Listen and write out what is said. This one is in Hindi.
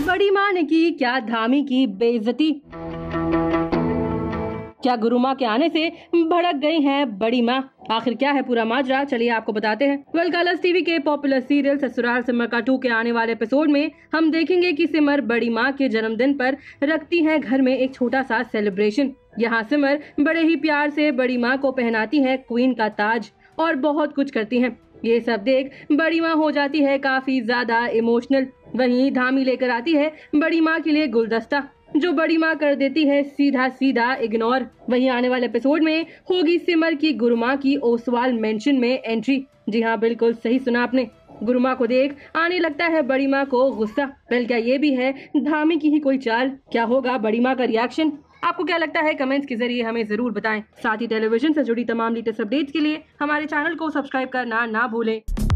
बड़ी माँ ने की क्या धामी की बेइज्जती। क्या गुरु माँ के आने से भड़क गई हैं बड़ी माँ। आखिर क्या है पूरा माजरा, चलिए आपको बताते हैं। वेल, कलर्स टीवी के पॉपुलर सीरियल ससुराल सिमर का 2 के आने वाले एपिसोड में हम देखेंगे कि सिमर बड़ी माँ के जन्मदिन पर रखती है घर में एक छोटा सा सेलिब्रेशन। यहाँ सिमर बड़े ही प्यार से बड़ी माँ को पहनाती है क्वीन का ताज और बहुत कुछ करती है। ये सब देख बड़ी माँ हो जाती है काफी ज्यादा इमोशनल। वहीं धामी लेकर आती है बड़ी माँ के लिए गुलदस्ता, जो बड़ी माँ कर देती है सीधा सीधा इग्नोर। वहीं आने वाले एपिसोड में होगी सिमर की गुरु माँ की ओसवाल मेंशन में एंट्री। जी हाँ, बिल्कुल सही सुना आपने। गुरु माँ को देख आने लगता है बड़ी माँ को गुस्सा। वेल, क्या ये भी है धामी की ही कोई चाल? क्या होगा बड़ी माँ का रिएक्शन? आपको क्या लगता है? कमेंट्स के जरिए हमें जरूर बताएं। साथ ही टेलीविजन से जुड़ी तमाम लेटेस्ट अपडेट्स के लिए हमारे चैनल को सब्सक्राइब करना ना भूलें।